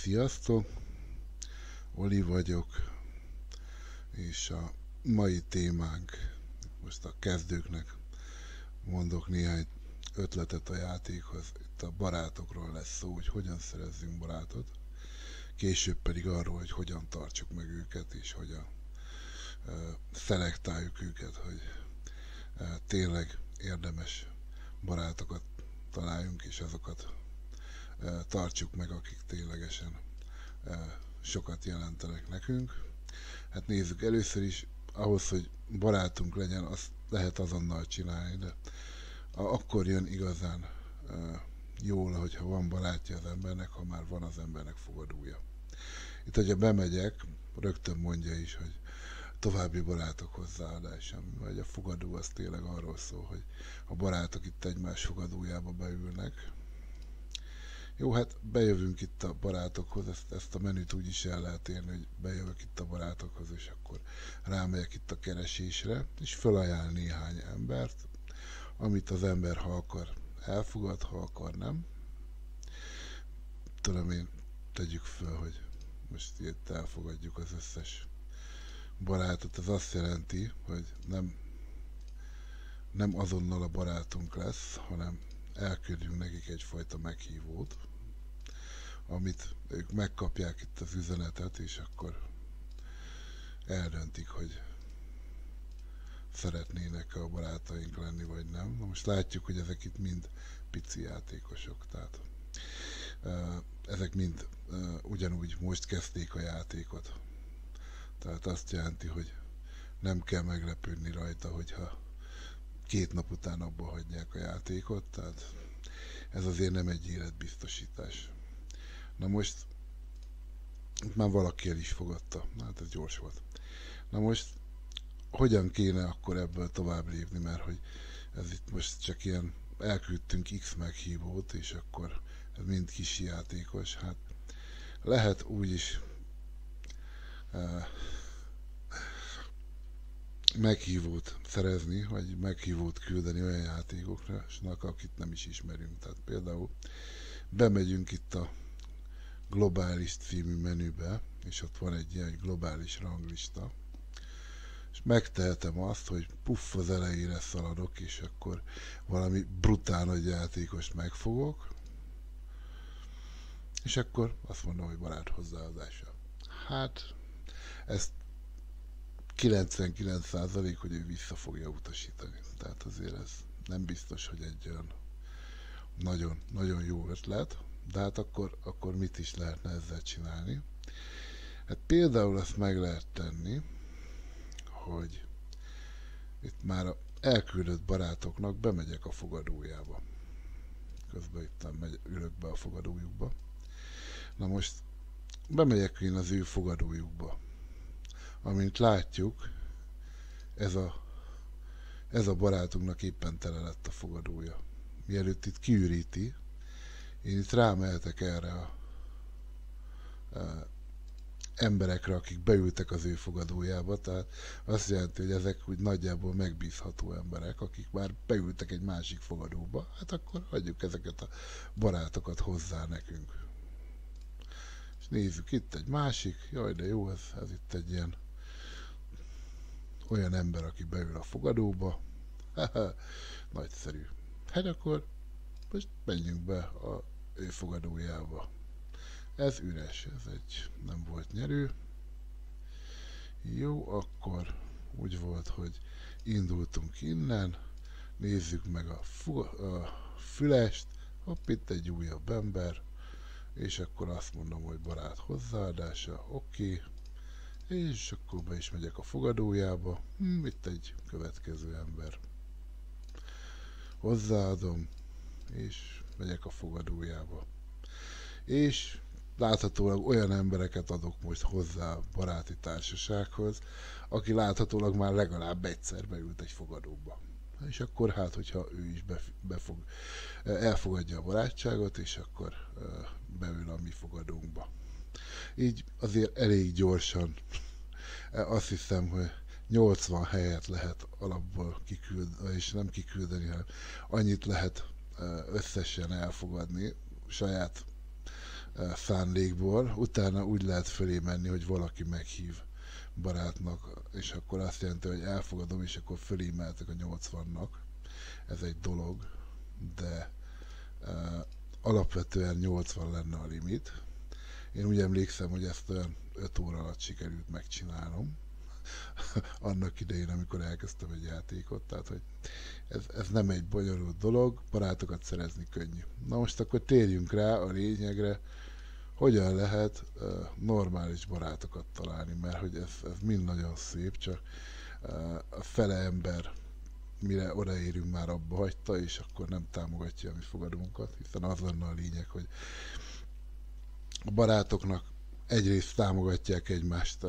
Sziasztok! Oli vagyok, és a mai témánk, most a kezdőknek mondok néhány ötletet a játékhoz. Itt a barátokról lesz szó, hogy hogyan szerezzünk barátot, később pedig arról, hogy hogyan tartsuk meg őket, és hogyan szelektáljuk őket, hogy tényleg érdemes barátokat találjunk, és azokat tartsuk meg, akik ténylegesen sokat jelentenek nekünk. Hát nézzük, először is ahhoz, hogy barátunk legyen, azt lehet azonnal csinálni, de akkor jön igazán jól, hogyha van barátja az embernek, ha már van az embernek fogadója. Itt, hogyha bemegyek, rögtön mondja is, hogy további barátok hozzáadása, vagy a fogadó az tényleg arról szól, hogy a barátok itt egymás fogadójába beülnek. Jó, hát bejövünk itt a barátokhoz, ezt a menüt úgy is el lehet érni, hogy bejövök itt a barátokhoz, és akkor rámegyek itt a keresésre, és felajánl néhány embert, amit az ember, ha akar, elfogad, ha akar, nem. Tudom én, tegyük föl, hogy most itt elfogadjuk az összes barátot. Ez azt jelenti, hogy nem azonnal a barátunk lesz, hanem elküldjünk nekik egyfajta meghívót, amit ők megkapják itt az üzenetet, és akkor eldöntik, hogy szeretnének a barátaink lenni, vagy nem. Na most látjuk, hogy ezek itt mind pici játékosok, tehát ezek mind ugyanúgy most kezdték a játékot. Tehát azt jelenti, hogy nem kell meglepődni rajta, hogyha 2 nap után abba hagyják a játékot, tehát ez azért nem egy életbiztosítás. Na most már valaki el is fogadta, hát ez gyors volt. Na most hogyan kéne akkor ebből tovább lépni, mert hogy ez itt most csak ilyen elküldtünk X meghívót, és akkor ez mind kis játékos, hát lehet úgy is meghívót szerezni, vagy meghívót küldeni olyan játékoknak, akit nem is ismerünk. Tehát például bemegyünk itt a globális című menübe, és ott van egy ilyen globális ranglista, és megtehetem azt, hogy puff az elejére szaladok, és akkor valami brutál nagy játékost megfogok, és akkor azt mondom, hogy barát hozzáadása. Hát, ezt 99%, hogy ő vissza fogja utasítani. Tehát azért ez nem biztos, hogy egy olyan nagyon, nagyon jó ötlet, de hát akkor mit is lehetne ezzel csinálni? Hát például azt meg lehet tenni, hogy itt már a elküldött barátoknak bemegyek a fogadójába. Közben itt ülök be a fogadójukba. Na most bemegyek én az ő fogadójukba. Amint látjuk, ez a barátunknak éppen tele lett a fogadója. Mielőtt itt kiüríti, én itt rámehetek erre a emberekre, akik beültek az ő fogadójába, tehát azt jelenti, hogy ezek úgy nagyjából megbízható emberek, akik már beültek egy másik fogadóba, hát akkor hagyjuk ezeket a barátokat hozzá nekünk. És nézzük, itt egy másik, jaj de jó, ez itt egy ilyen olyan ember, aki beül a fogadóba. Nagyszerű. Hát akkor most menjünk be a ő fogadójába. Ez üres, ez egy nem volt nyerő. Jó, akkor úgy volt, hogy indultunk innen, nézzük meg a fülest, hopp, itt egy újabb ember, és akkor azt mondom, hogy barát hozzáadása, oké. És akkor be is megyek a fogadójába. Itt egy következő ember. Hozzáadom, és megyek a fogadójába. És láthatólag olyan embereket adok most hozzá a baráti társasághoz, aki láthatólag már legalább egyszer beült egy fogadóba. És akkor hát, hogyha ő is elfogadja a barátságot, és akkor beül a mi fogadónkba. Így azért elég gyorsan, azt hiszem, hogy 80 helyet lehet alapból kiküldeni, és nem kiküldeni, hanem annyit lehet összesen elfogadni saját szándékból, utána úgy lehet fölé menni, hogy valaki meghív barátnak, és akkor azt jelenti, hogy elfogadom, és akkor fölé mehetek a 80-nak. Ez egy dolog, de alapvetően 80 lenne a limit. Én úgy emlékszem, hogy ezt olyan 5 óra alatt sikerült megcsinálnom. Annak idején, amikor elkezdtem egy játékot, tehát hogy ez nem egy bonyolult dolog, barátokat szerezni könnyű. Na most akkor térjünk rá a lényegre, hogyan lehet normális barátokat találni, mert hogy ez mind nagyon szép, csak a fele ember mire odaérünk már abba hagyta, és akkor nem támogatja a mi fogadónkat, hiszen az lenne a lényeg, hogy a barátoknak egyrészt támogatják egymást,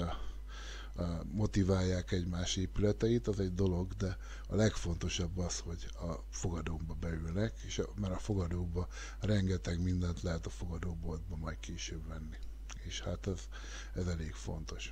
motiválják egymás épületeit, az egy dolog, de a legfontosabb az, hogy a fogadóba beülnek, és mert a fogadóba rengeteg mindent lehet a fogadóboltba majd később venni. És hát ez elég fontos.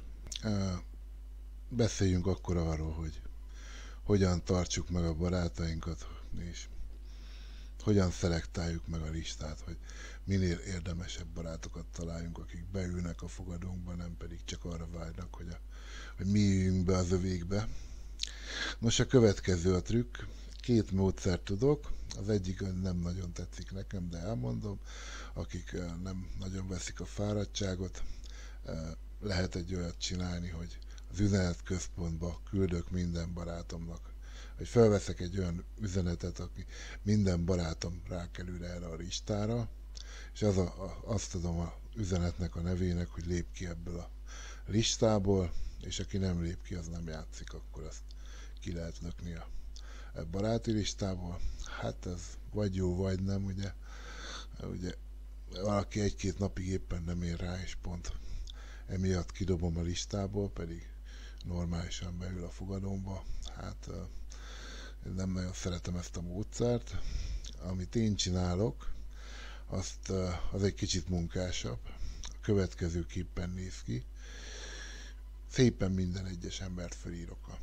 Beszéljünk akkor arról, hogy hogyan tartsuk meg a barátainkat, és hogyan szelektáljuk meg a listát, hogy minél érdemesebb barátokat találjunk, akik beülnek a fogadónkba, nem pedig csak arra vágynak, hogy mi üljünk be az övékbe. Nos, a következő a trükk. 2 módszert tudok, az egyik nem nagyon tetszik nekem, de elmondom, akik nem nagyon veszik a fáradtságot, lehet egy olyat csinálni, hogy az üzenetközpontba küldök minden barátomnak, hogy felveszek egy olyan üzenetet, aki minden barátom rákerül erre a listára, és azt adom az üzenetnek a nevének, hogy lép ki ebből a listából, és aki nem lép ki, az nem játszik, akkor azt ki lehet lökni a baráti listából. Hát ez vagy jó, vagy nem, ugye valaki 1-2 napig éppen nem ér rá, és pont emiatt kidobom a listából, pedig normálisan beül a fogadómba. Hát nem nagyon szeretem ezt a módszert. Amit én csinálok, az egy kicsit munkásabb. A következőképpen néz ki. Szépen minden egyes embert felírok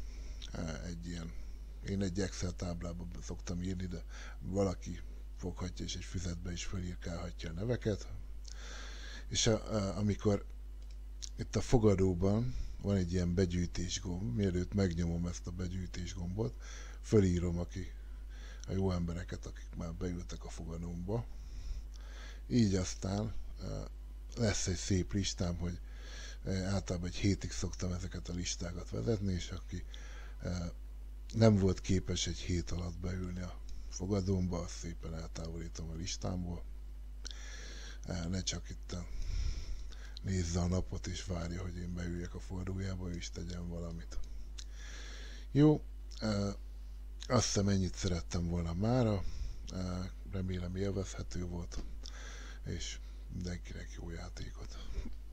én egy Excel táblába szoktam írni, de valaki foghatja és egy füzetbe is felírkálhatja a neveket. És amikor itt a fogadóban van egy ilyen begyűjtés gomb, mielőtt megnyomom ezt a begyűjtés gombot, fölírom a jó embereket, akik már beültek a fogadómba. Így aztán lesz egy szép listám, hogy általában egy hétig szoktam ezeket a listákat vezetni, és aki nem volt képes egy hét alatt beülni a fogadómba, azt szépen eltávolítom a listámból. Ne csak itt nézze a napot és várja, hogy én beüljek a fogadójába, és tegyen valamit. Jó, azt hiszem ennyit szerettem volna mára, remélem élvezhető volt, és mindenkinek jó játékot.